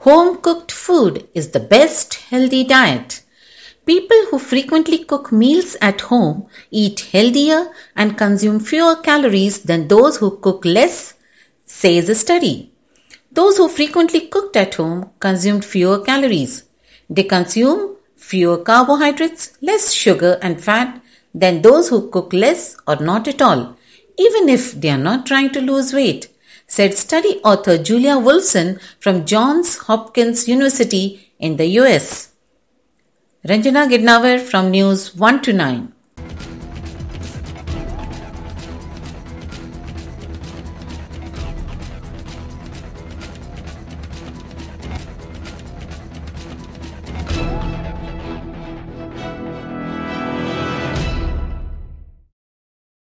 Home-cooked food is the best healthy diet. People who frequently cook meals at home eat healthier and consume fewer calories than those who cook less, says a study. Those who frequently cooked at home consumed fewer calories. They consume fewer carbohydrates, less sugar and fat than those who cook less or not at all, even if they are not trying to lose weight, said study author Julia Wolfson from Johns Hopkins University in the US. Ranjana Gidnavar from News 1 to 9.